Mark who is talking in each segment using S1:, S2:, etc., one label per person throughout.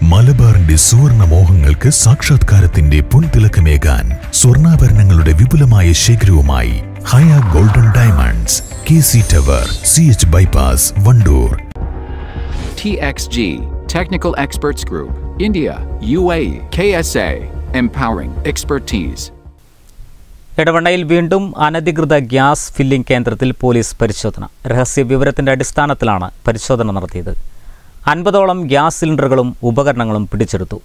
S1: മലബാറിന്റെ സുവർണ മോഹങ്ങൾക്ക് സാക്ഷാത്കാരത്തിന്റെ പൊൻതിളക്കമേകാൻ സ്വർണ്ണാഭരണങ്ങളുടെ വിപുലമായ ശേഖരവുമായി Haya golden diamonds, KC tower, CH bypass, Wandoor.
S2: TXG Technical Experts Group, India, UAE, KSA, empowering expertise.
S3: എടവണയിൽ വീണ്ടും അനധികൃത ഗ്യാസ് ഫില്ലിംഗ് കേന്ദ്രത്തിൽ പോലീസ് പരിശോധന. രഹസ്യ വിവരത്തിന്റെ അടിസ്ഥാനത്തിലാണ് പരിശോധന നടത്തിയത്. 50ഓളം ഗ്യാസ് സിലിണ്ടറുകളും ഉപകരണങ്ങളും പിടിച്ചെടുത്തു.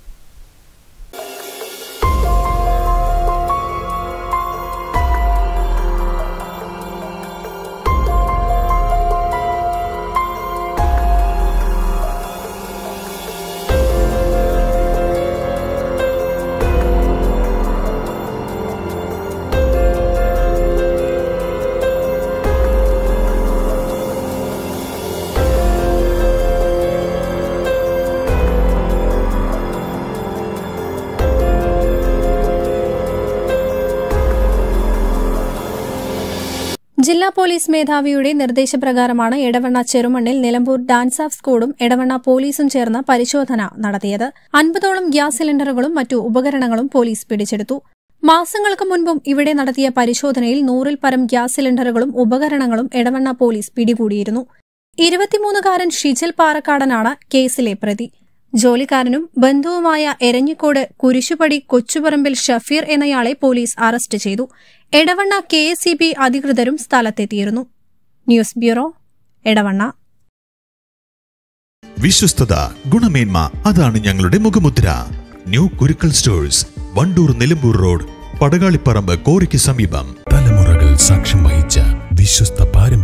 S4: ജില്ലാ പോലീസ് മേധാവിയുടെ നിർദ്ദേശപ്രകാരമാണ് എടവണ ചെറുമണ്ണിൽ നിലമ്പൂർ ധന.സ സ്ക്വാഡും എടവണ പോലീസും ചേർന്ന് പരിശോധന നടത്തിയത്. 50ഓളം ഗ്യാസ് സിലിണ്ടറുകളും മറ്റു ഉപകരണങ്ങളും പോലീസ് പിടിച്ചെടുത്തു. മാസങ്ങൾക്ക് മുൻപും ഇവിടെ നടത്തിയ പരിശോധനയിൽ 100ൽ പരം ഗ്യാസ് സിലിണ്ടറുകളും ഉപകരണങ്ങളും എടവണ പോലീസ് പിടികൂടിയിരുന്നു. 23കാരൻ ഷിജൽ പാറക്കാടനാണ് കേസിലെ പ്രതി. ജോലിക്കാരനും ബന്ധുവുമായ എരഞ്ഞിക്കോട് കുരിശുപടി കൊച്ചുപറമ്പിൽ ഷഫീർ എന്നയാളെ പോലീസ് അറസ്റ്റ് ചെയ്തു. എടവണ്ണ KSEB അധികൃതരും സ്ഥലത്തെത്തിയിരുന്നു. News bureau, Edavanna.
S1: വിശ്വസ്തത, ഗുണമേന്മ, അതാണ് ഞങ്ങളുടെ മുഖമുദ്ര. New Kurukkal stores, Wandoor Nilambur road, Padakaliparamba, കോറിക്ക് സമീപം. തലമുറകൾ സാക്ഷ്യം വഹിച്ച വിശ്വസ്ത പാരമ്പര്യം.